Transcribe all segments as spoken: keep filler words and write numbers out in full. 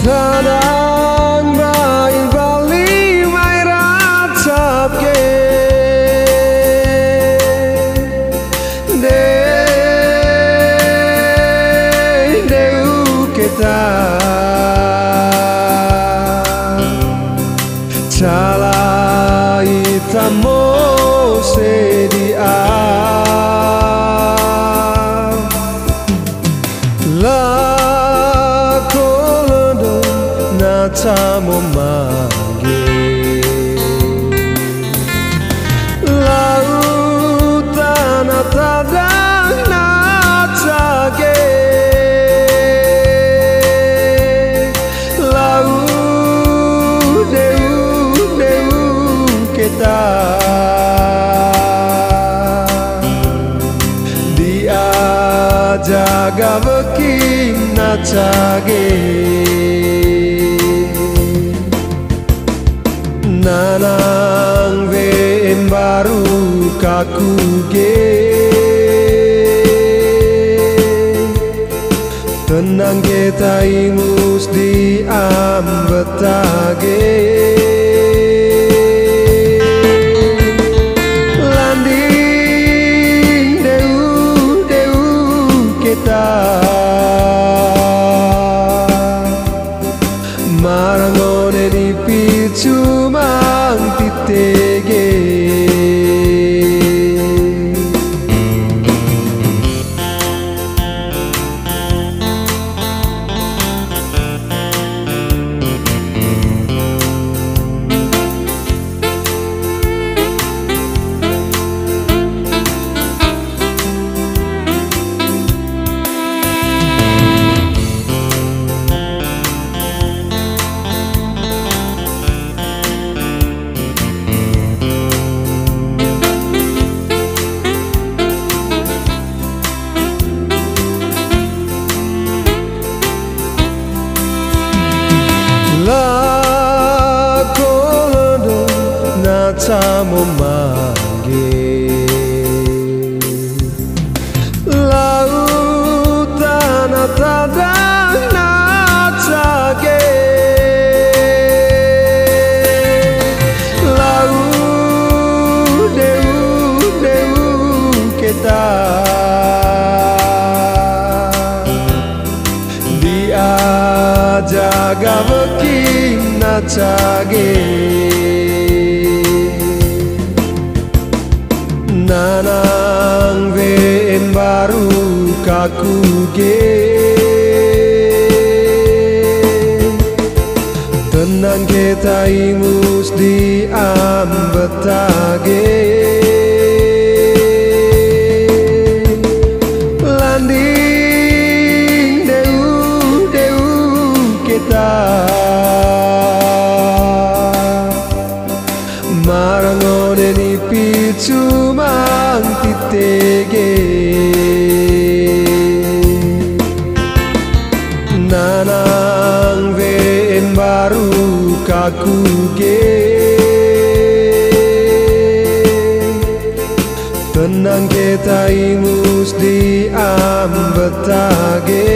Tanang bain bali mai ratap ke de deu kita cala itamo sedia la kolondo na tamo manggil lautan tadang na tage lau deu deu kita dia jaga beking na tage nanang ven baru kaku ge tenang kita ingus di ambetage landing deu deu kita marangone di picu mang titege la kolondo na tamo manggil lautan tadang na tage lau deu deu kita dia jaga beking na tage nanang ven baru kaku ge tenang kita ingus di ambetage landing deu deu kita marangone ni picu mang titege nanang ven baru kaku ge tenang kita ingus di ambetage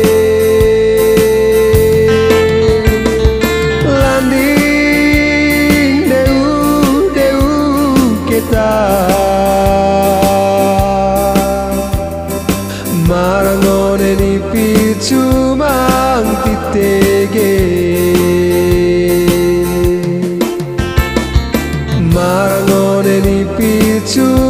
marangone ni picu mang titege marangone ni picu